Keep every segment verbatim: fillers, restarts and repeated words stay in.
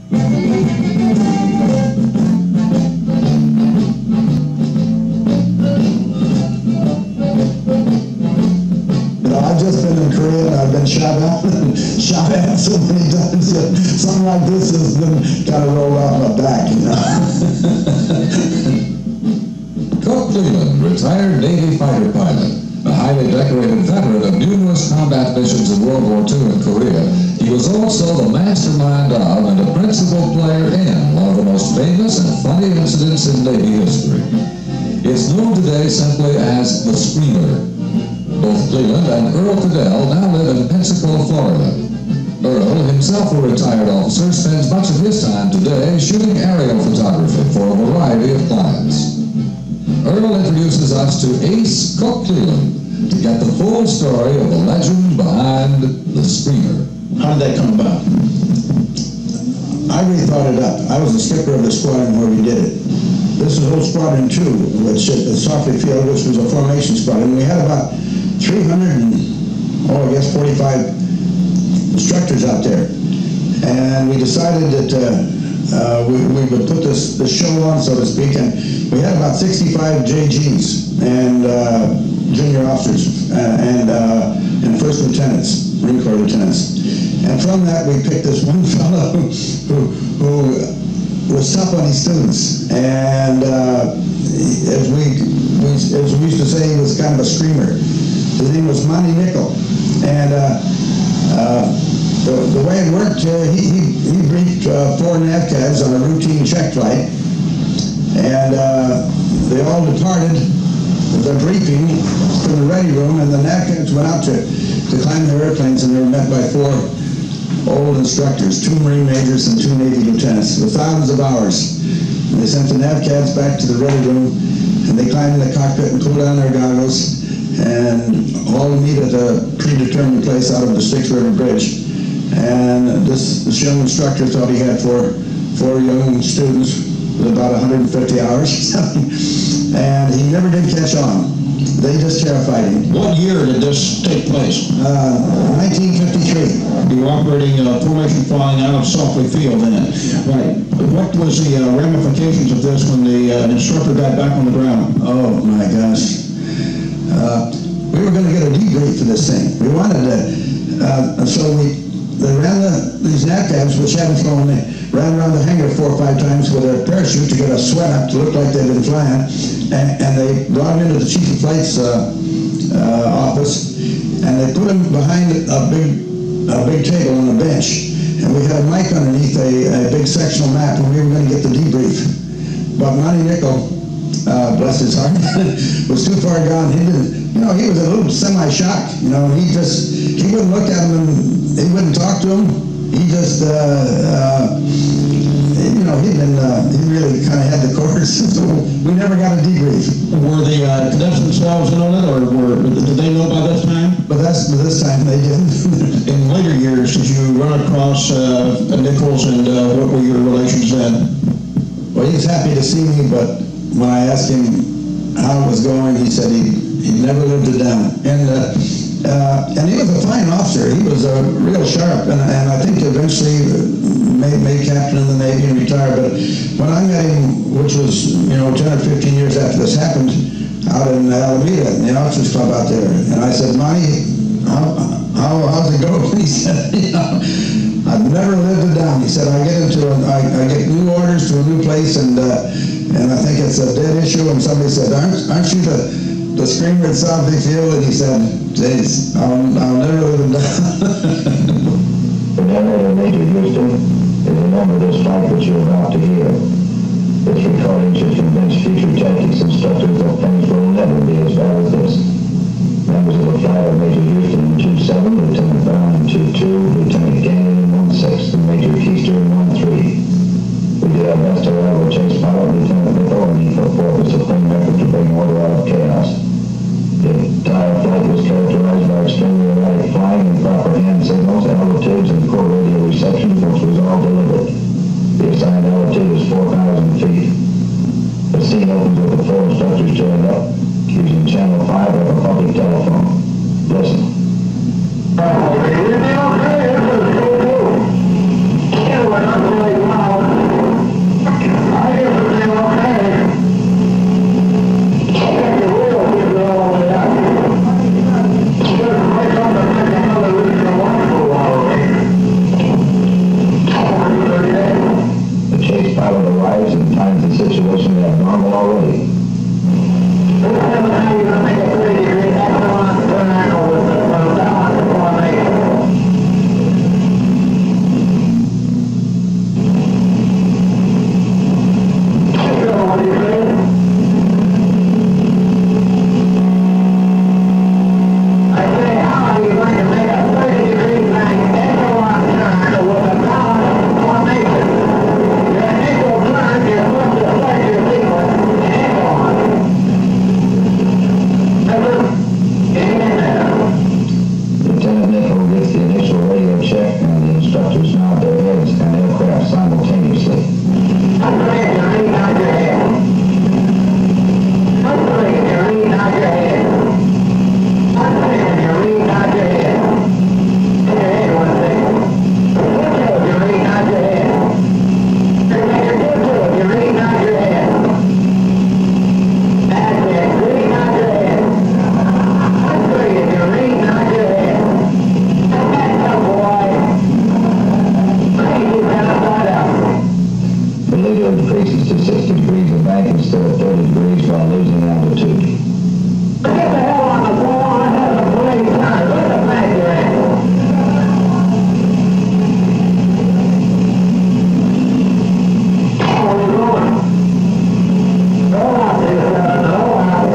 I've just been in Korea and I've been shot at, shot at so many times that something like this has been kind of rolled off my back, you know. Cook Cleland, retired Navy fighter pilot, a highly decorated veteran of numerous combat missions in World War Two in Korea, he was also the mastermind of and a principal player in one of the most famous and funny incidents in Navy history. It's known today simply as the Screamer. Both Cleland and Earl Cadell now live in Pensacola, Florida. Earl, himself a retired officer, spends much of his time today shooting aerial photography for a variety of clients. Earl introduces us to Ace Cook Cleland to get the full story of the legend behind the Screamer. How did that come about? I really thought it up. I was the skipper of the squadron where we did it. This is old Squadron two, which at the Stockley Field, which was a formation squadron. We had about three hundred and, oh, I guess forty-five instructors out there. And we decided that uh, uh, we, we would put this, this show on, so to speak, and we had about sixty-five J Gs and uh, junior officers uh, and, uh, and first lieutenants, Marine Corps lieutenants. And from that, we picked this one fellow who, who, who was tough on his students. And uh, as, we, we, as we used to say, he was kind of a screamer. His name was Monty Nickel. And uh, uh, the, the way it worked, uh, he, he, he briefed uh, four NAVCADs on a routine check flight. And uh, they all departed with their briefing from the ready room, and the NAVCADs went out to, to climb their airplanes, and they were met by four old instructors, two Marine majors and two Navy lieutenants, with thousands of hours. And they sent the NAVCADs back to the ready room, and they climbed in the cockpit and pulled down their goggles, and all meet at a predetermined place out of the Styx River Bridge. And this, this young instructor thought he had four, four young students with about one hundred fifty hours, and he never did catch on. They just terrified him. What year did this take place? Uh, nineteen fifty-three. You were operating uh, formation flying out of Stockley Field then. Right. What was the uh, ramifications of this when the uh, instructor got back on the ground? Oh my gosh. Uh, we were going to get a debrief for this thing. We wanted to, uh, so we they ran the, these NAVCADs, which hadn't flown, they ran around the hangar four or five times with a parachute to get a sweat up to look like they'd been flying, and, and they brought him into the chief of flight's uh, uh, office, and they put him behind a big, a big table on a bench, and we had a mic underneath a, a big sectional map, and we were going to get the debrief. But Monty Nickel, uh, bless his heart, was too far gone. He didn't, you know, he was a little semi-shocked. You know, he just, he wouldn't look at him and he wouldn't talk to him. He just, uh, uh, you know, he'd been, uh, he really kind of had the course. So we never got a debrief. Were the uh, cadets themselves in on it, or were, did they know by this time? But that's, by this time they did. In later years, did you run across uh, Nichols, and uh, what were your relations then? Well, he was happy to see me, but when I asked him how it was going, he said he he never lived it down. And uh, uh, and he was a fine officer. He was uh, real sharp, and, and I think eventually made, made captain in the Navy and retired. But when I met him, which was, you know, ten or fifteen years after this happened, out in Alameda, in the officers club out there, and I said, Monty, how, how, how's it go? He said, you know, I've never lived it down. He said, I get into a, I, I get new orders to a new place, and uh, and I think it's a dead issue. And somebody said, aren't, aren't you the, the screamer at Stockley Field? And he said, geez, I'll, I'll never live it down. The narrator, Major Houston, is a member of this fight that you're about to hear. This recording should convince future tactics instructors that things will never be as bad as this. Members of the flight are Major Houston in two seven, Lieutenant Brown in two two, Lieutenant Gannon in one six, and Major Keister in one three. We did our best to rival chase pilot Lieutenant Nickel, and he put forth a supreme effort to bring order out of chaos. The entire flight was characterized by extremely erratic flying and proper hand signals, altitudes, and core radio reception, which was all delivered. The assigned altitude is four thousand feet. The scene opens with the four instructors joined up, using channel five of a public telephone. Listen. Everything okay? Everything's cool. Yeah, we're not going to situation abnormal already. Decreases to sixty degrees of bank instead of thirty degrees while losing altitude. Get the hell on the floor and have a blade time. Look at the back you're at. Oh, we're going. Go out, two seven. Go out.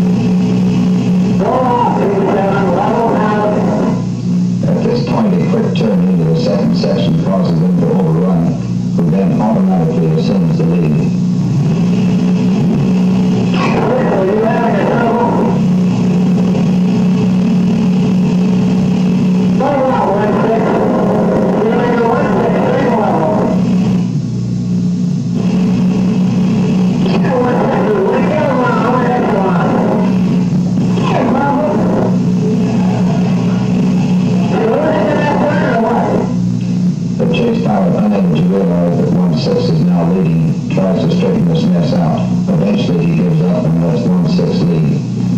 Go out, two seven. Level out. At this point, a quick turn into the second section causes them to overrun, who then automatically assumes the lead. Are you having a trouble? Go out, one six. You're going to one six, three level. One six, we get around, I'm going to one. Hey, Mama. Are you listening to that turn or what? The chase pilot, unable to realize that one six is now leading, tries to straighten this mess out. Eventually he gives up and lets one six lead.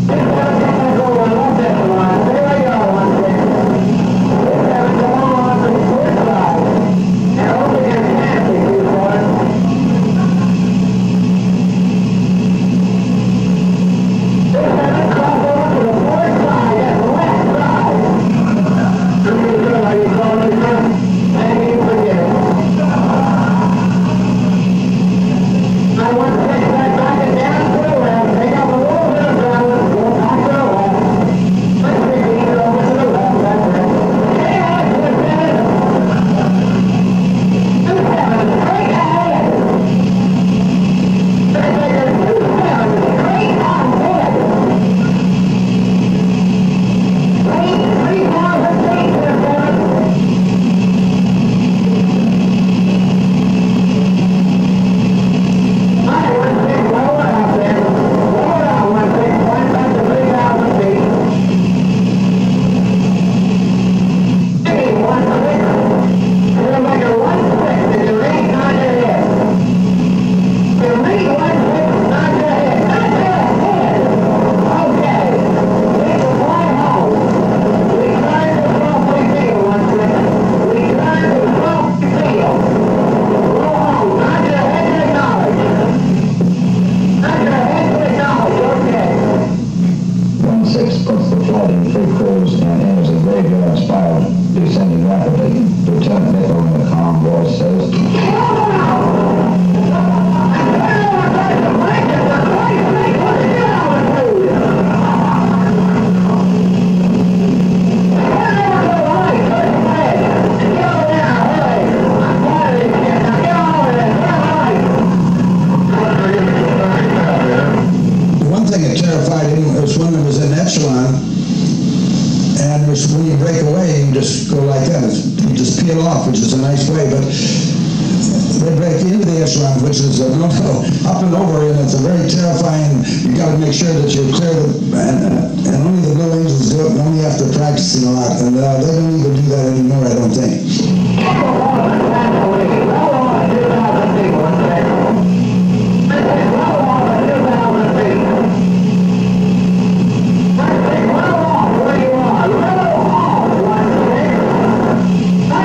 Which is uh, no, no, up and over, and it's a very terrifying. You got to make sure that you're clear, of, and, uh, and only the Blue Angels do it, and only after practicing a lot, and uh, they don't even do that anymore, I don't think.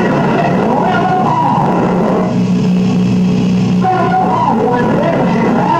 One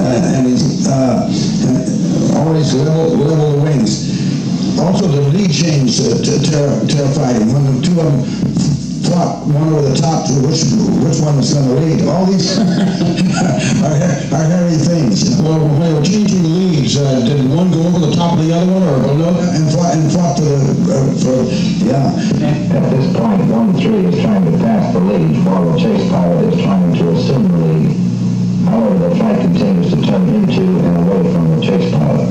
uh, and he's uh, and always level, level the wings. Also, the lead change uh, ter terrified him. When the two of them fought one over the top, which which one was going to lead? All these are, are hairy things. You know? Well, when they were changing leads, uh, did one go over the top of the other one, or below? And fought and fought for the uh, for yeah. At this point, one three is trying to pass the lead, while the chase pilot is trying to assume the lead. However, the flight continues to turn into and away from the chase pilot.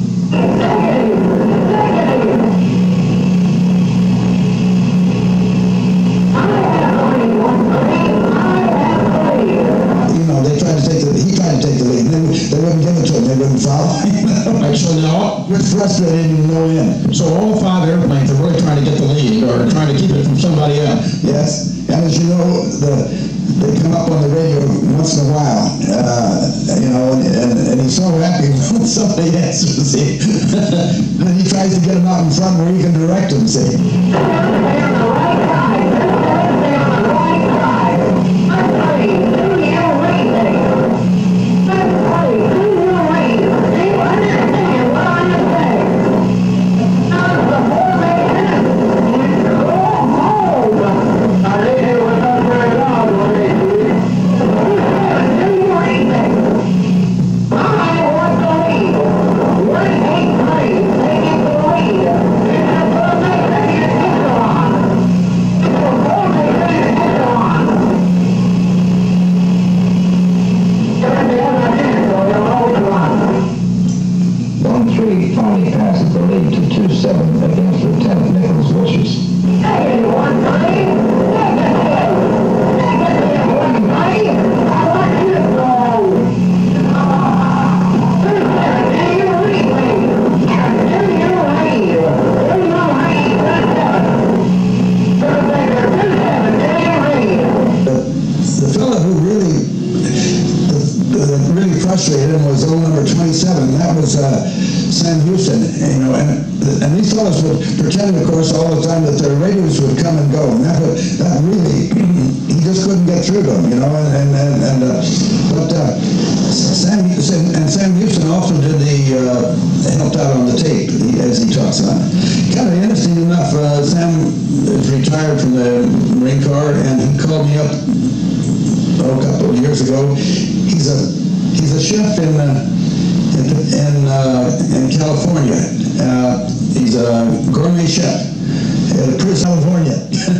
You know, they tried to take the, he tried to take the lead. They, they wouldn't give it to him. They wouldn't follow. Right, so now, We're frustrated in no end. so all five airplanes are really trying to get the lead, or trying to keep it from somebody else. Yes, and as you know, the they come up on the radio once in a while, uh, you know, and, and, and he's so happy when somebody answers, see. Then he tries to get him out in front where he can direct him, see. Finally passes the lead to two seven against Lieutenant Nichols' wishes. The fellow who really, the, the, really frustrated him was old number twenty-seven. That was uh, Sam Houston, you know, and and these fellows would pretend, of course, all the time that their radios would come and go, and that would, that really, he just couldn't get through to them, you know, and and, and uh, but uh, Sam and Sam Houston also did the uh, helped out on the tape as he talks on it. Kind of interesting enough, uh, Sam is retired from the Marine Corps, and he called me up oh, a couple of years ago. He's a he's a chef in. Uh, in uh, in California. Uh, he's a gourmet chef in California.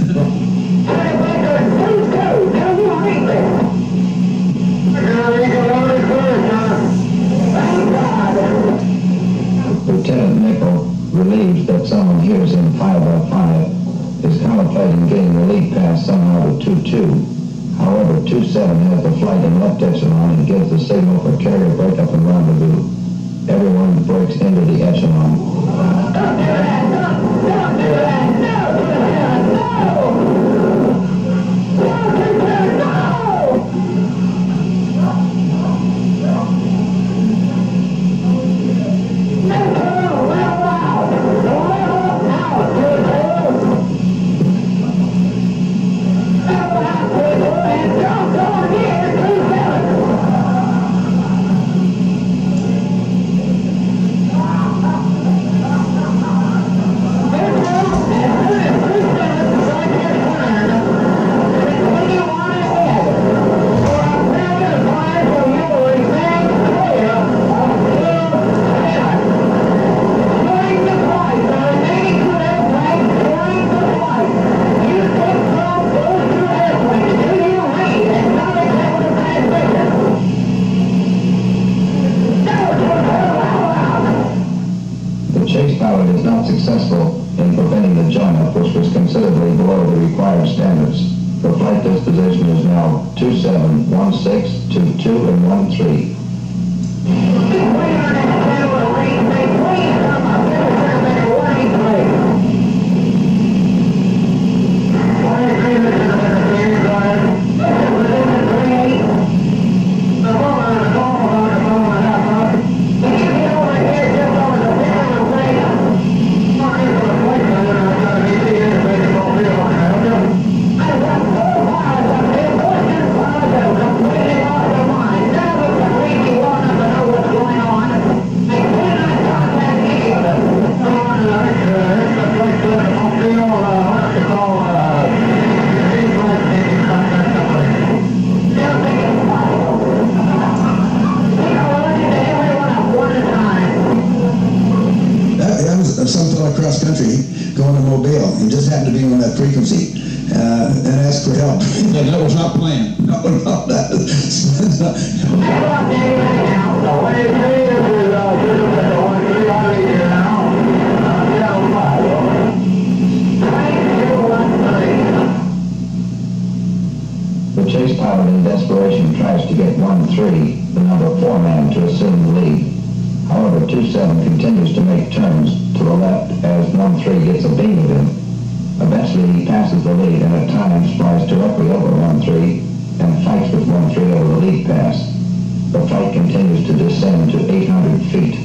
Lieutenant Nichols, relieved that someone hears him five by five, is contemplating getting the lead pass somehow to two two. However, two seven has the flight in left echelon and gives the signal for carrier breakup and rendezvous. Everyone breaks into the echelon. Don't do that! Don't, don't do that! No! No! Don't do that! No! Successful in preventing the join-up, which was considerably below the required standards. The flight disposition is now two seven, one six, two two, and one three. Thank you. fella cross country going to Mobile and just happened to be on that frequency uh, and asked for help. Yeah, that was not planned. No, no, that is not. The chase pilot in desperation tries to get one three, the number four man, to assume the lead. However, two seven continues to make turns to the left as one three gets a beam of him. Eventually he passes the lead and at times flies directly over one three and fights with one three over the lead pass. The fight continues to descend to eight hundred feet.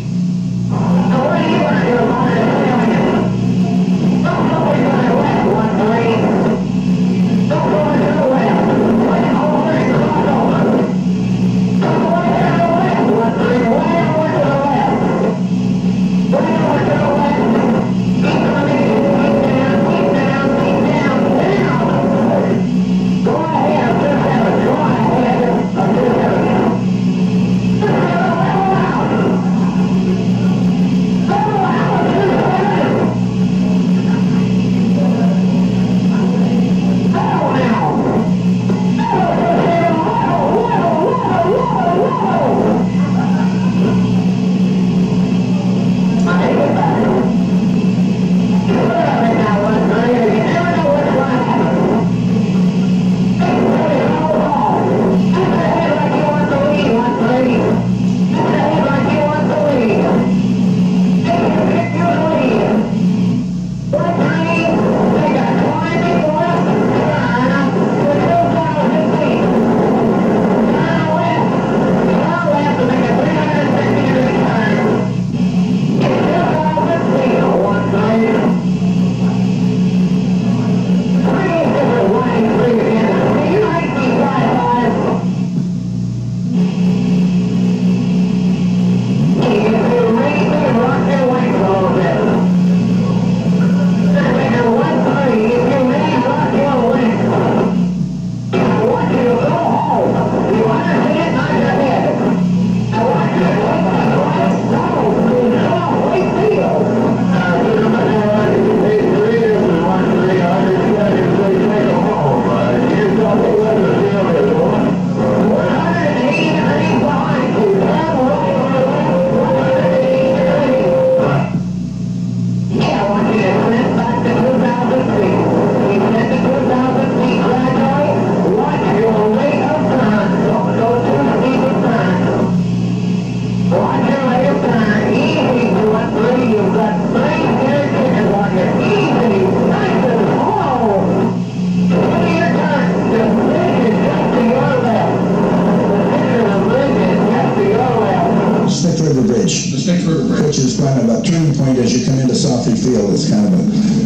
Which is kind of a turning point as you come into Softly Field. It's kind of a...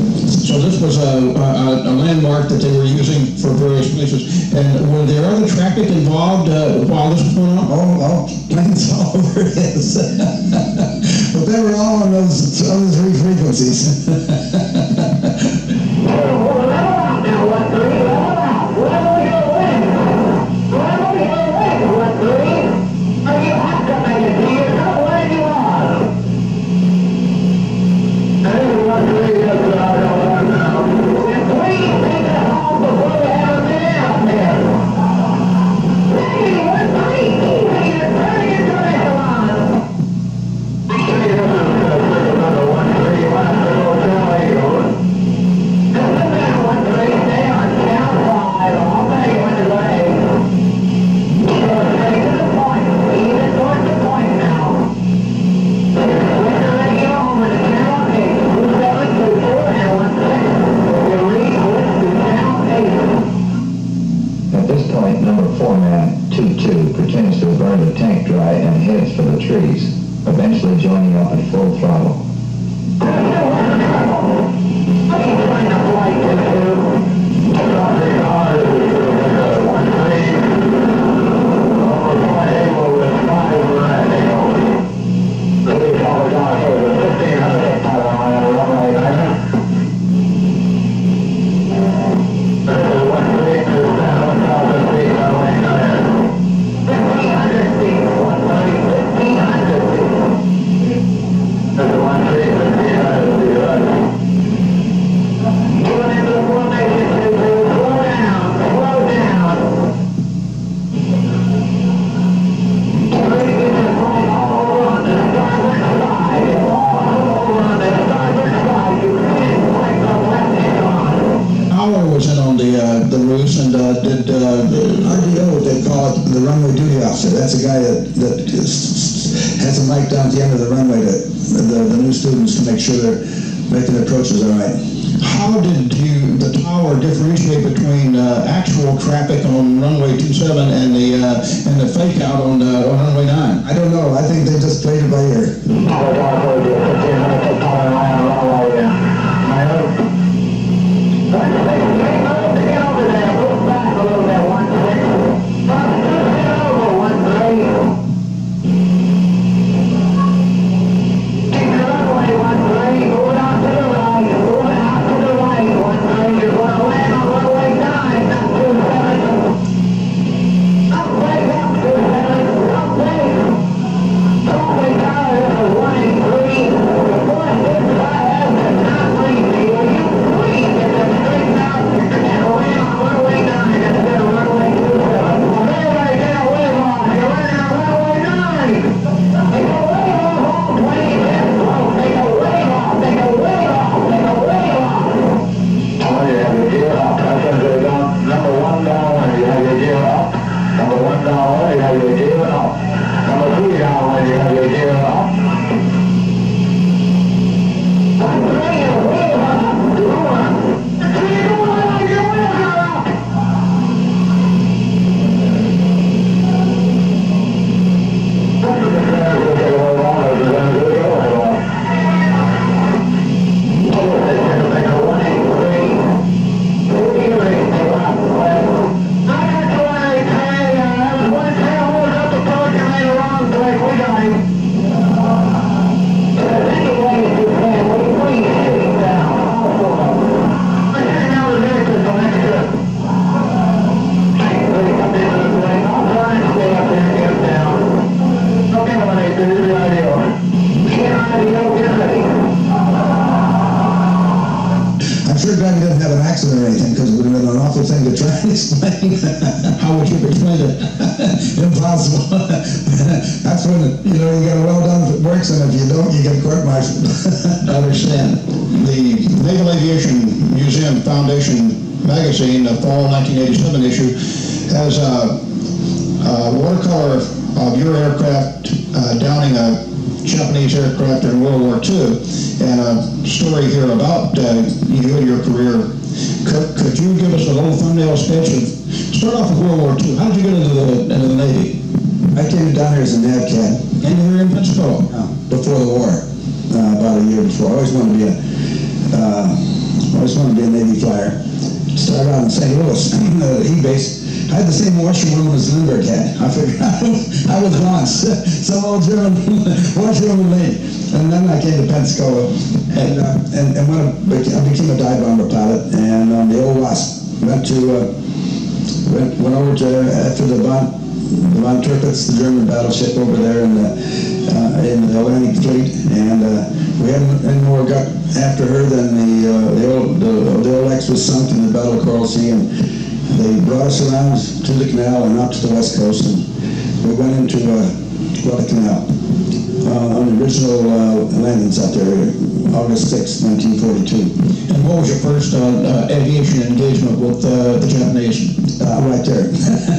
So this was a, a, a landmark that they were using for various places. And were there other traffic involved uh, while this was going on? Oh, oh, planes all over it is. But they were all on those, on those three frequencies. Eventually joining up at full throttle. One has a mic down at the end of the runway to the, the new students to make sure they're making approaches all right. How did you, the tower differentiate between uh, actual traffic on runway two seven and the uh, and the fake out on, uh, on runway nine? I don't know. I think they just played it by ear. I'm sure glad he didn't have an accident or anything, because it would have been an awful thing to try and explain. How would you explain it? Impossible. That's when, it, you know, you get a well done if it works, and if you don't, you get court-martialed. I understand. The Naval Aviation Museum Foundation magazine, the fall nineteen eighty-seven issue, has a, a watercolor of your aircraft uh, downing a Japanese aircraft in World War Two, and a story here about uh, you and your career. Could, could you give us a little thumbnail sketch of, start off with World War Two. How did you get into the, into the Navy? I came down here as a NAVCAD. And you were in Pensacola? Uh, before the war, uh, about a year before. I always wanted to be a, uh, always wanted to be a Navy flyer. Started out in Saint Louis, uh, E-base. I had the same washroom as Lindbergh had. I figured I was once some old German washroom with me. And then I came to Pensacola, and uh, and, and when I became a dive bomber pilot, and on um, the old Wasp went to uh, went, went over to after the Von the Von Tirpitz, the German battleship over there in the uh, in the Atlantic Fleet, and uh, we hadn't any more got after her than the uh, the old the, the old X was sunk in the Battle of Coral Sea, and they brought us around to the canal and out to the west coast, and we went into uh, Guadalcanal uh, on the original uh, landings out there, August sixth, nineteen forty-two. And what was your first uh, uh, aviation engagement with uh, the Japanese? Uh, right there.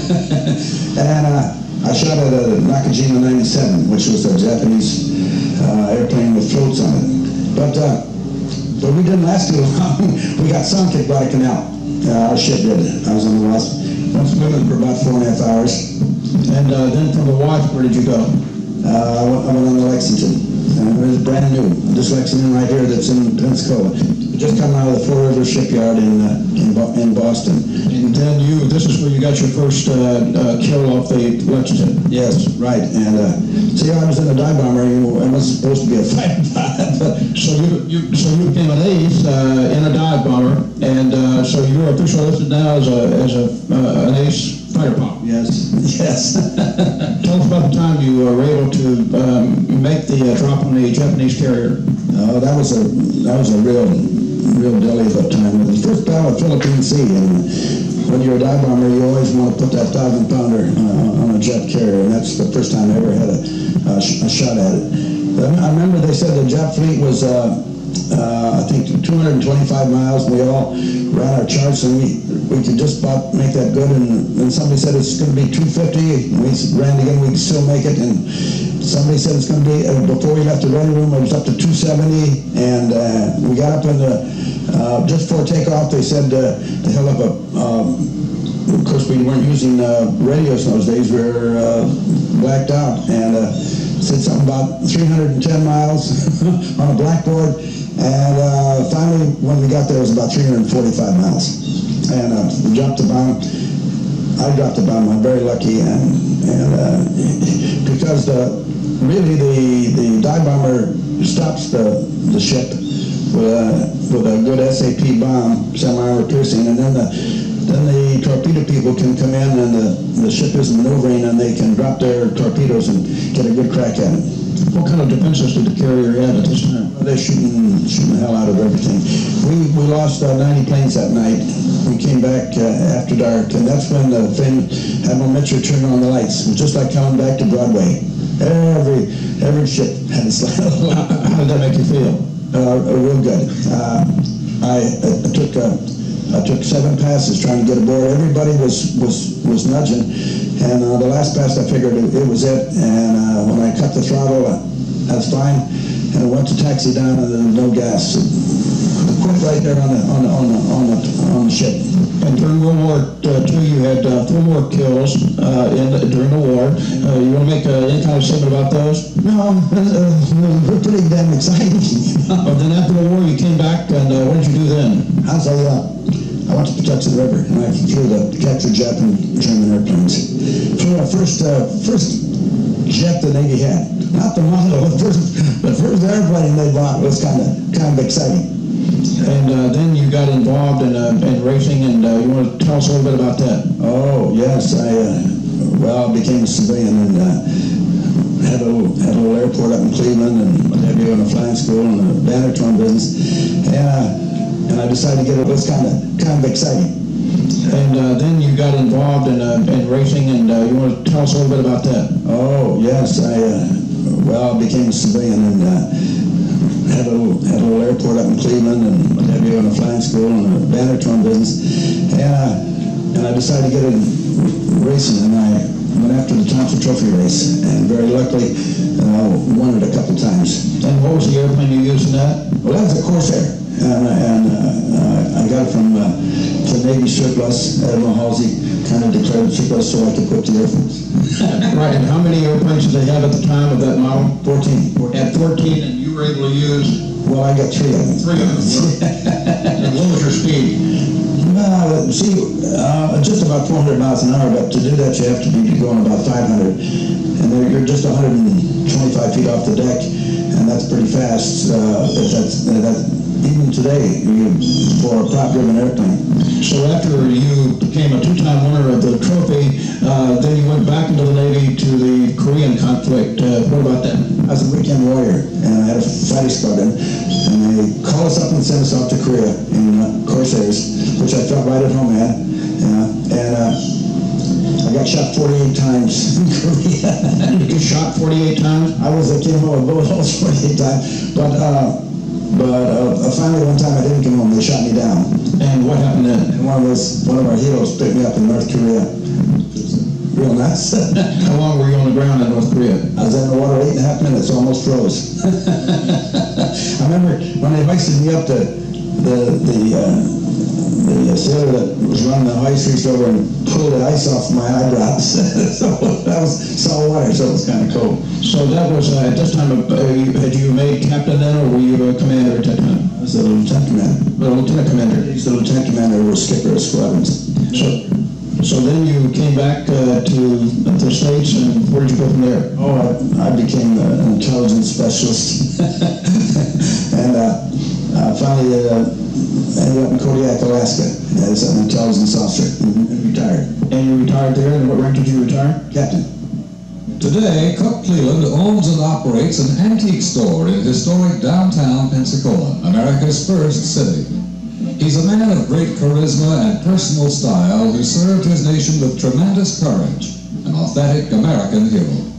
And uh, I shot at a Nakajima ninety-seven, which was a Japanese uh, airplane with floats on it. But uh, but we didn't last too long. We got sunk at Guadalcanal. Uh, our ship did. I was on the Wasp. Went swimming for about four and a half hours. And uh, then from the Wasp, where did you go? Uh, I, went, I went on the Lexington. Uh, it was brand new. This Lexington right here that's in Pensacola. Just coming out of the Four Rivers shipyard in, uh, in, Bo in Boston. And then you, this is where you got your first uh, uh, kill off the Lexington. Yes, right. And uh, see, I was in a dive bomber. I wasn't supposed to be a fighter pilot, but so you, you, so you became an ace uh, in a dive bomber, and uh, so you're officially listed now as a as a uh, an ace fighter pilot. Yes, yes. Tell us about the time you uh, were able to um, make the uh, drop on the Japanese carrier. Oh, that was a that was a real real deli of a time. It was the first battle of Philippine Sea, and when you're a dive bomber, you always want to put that thousand pounder uh, on a jet carrier, and that's the first time I ever had a, a, sh a shot at it. I remember they said the Jap fleet was, uh, uh, I think, two hundred twenty-five miles. We all ran our charts, and we we could just about make that good. And then somebody said it's going to be two fifty. We ran again, we could still make it. And somebody said it's going to be, uh, before we left the ready room, it was up to two seventy, and uh, we got up in the, uh, just before takeoff, they said uh, they held up a, um, of course we weren't using uh, radios in those days, we were uh, blacked out, and uh, said something about three hundred ten miles on a blackboard, and uh, finally when we got there it was about three hundred forty-five miles, and uh, we dropped the bomb. I dropped the bomb. I'm very lucky, and and uh, because the really the the dive bomber stops the the ship with a with a good S A P bomb, semi-armor piercing, and then the then the torpedo people can come in, and the the ship is maneuvering, and they can drop their torpedoes and get a good crack at it. What kind of defenses did the carrier have at this time? They're shooting shooting the hell out of everything. We we lost uh, ninety planes that night. We came back uh, after dark, and that's when the famous Admiral Mitchell turned on the lights. It was just like coming back to Broadway. Every every ship had its light. How did that make you feel? Uh, real good. Uh, I, I took uh, I took seven passes trying to get aboard. Everybody was was was nudging, and uh, the last pass I figured it, it was it. And uh, when I cut the throttle, uh, that's fine. And I went to taxi down, and there was no gas. Quit right there on the on the on the on the, on the ship. And during World War Two, you had uh, four more kills uh, in during the war. Uh, you want to make uh, any kind of statement about those? No, uh, they're pretty damn exciting. But then after the war, you came back, and uh, what did you do then? I'll tell you what. I went to Patuxent River, and I flew the captured Japan German airplanes. Flew the first uh, first jet the Navy had. Not the model, the first the first airplane they bought was kind of kind of exciting. And uh, then you got involved in, uh, in racing, and uh, you want to tell us a little bit about that? Oh yes, I uh, well I became a civilian and uh, had a little had a little airport up in Cleland, and my nephew in a flying school and a Bannerton business, and uh, and I decided to get it. It was kind of kind of exciting. And uh, then you got involved in, uh, in racing, and uh, you want to tell us a little bit about that? Oh yes, I uh, well I became a civilian and. Uh, Had a, little, had a little airport up in Cleveland, and my nephew in a flying school and a Bannerton business, and uh, and I decided to get in racing, and I went after the Thompson Trophy race, and very luckily uh, won it a couple times. And what was the airplane you used in that? Well, that was a Corsair, and, and uh, uh, I got it from uh, the Navy surplus. Admiral Halsey kind of declared surplus so I could quit the Air Force. Right, and how many airplanes did they have at the time of that model? fourteen. At fourteen, and you were able to use? Well, I got three of them. Three of them. And what was your speed? Well, see, uh, just about four hundred miles an hour, but to do that you have to be going about five hundred. And you're just one hundred twenty-five feet off the deck, and that's pretty fast. Uh, that's, that's, even today, you, for a prop-driven airplane. So after you became a two-time winner of the trophy, uh, then you went back into the Navy to the Korean conflict. Uh, what about that? I was a weekend warrior, and I had a fighting squadron, and they called us up and sent us off to Korea in uh, Corsairs, which I felt right at home at. Uh, and uh, I got shot forty-eight times in Korea. You shot forty-eight times? I was a came home with bullet holes forty-eight times, but uh, but uh, finally one time I didn't come home. They shot me down. And what happened then? And one of those, one of our heroes picked me up in North Korea. Real nice. How long were you on the ground in North Korea? I was in the water eight and a half minutes, almost froze. I remember when they hoisted me up, the the the, uh, the sailor that was running the ice reached over and pulled the ice off my eyebrows. So that was salt water, so it was kind of cold. So that was uh, at this time. Uh, had you made captain then, or were you a commander at that time? I was a lieutenant commander. A lieutenant commander. He's the lieutenant commander who was skipper of squadrons. So. So then you came back uh, to the States, and where did you go from there? Oh, I, I became an intelligence specialist, and uh, uh, finally uh, ended up in Kodiak, Alaska, as an intelligence officer, and, and retired. And you retired there, and what rank did you retire? Captain. Today, Cook Cleland owns and operates an antique store in historic downtown Pensacola, America's first city. He's a man of great charisma and personal style who served his nation with tremendous courage, an authentic American hero.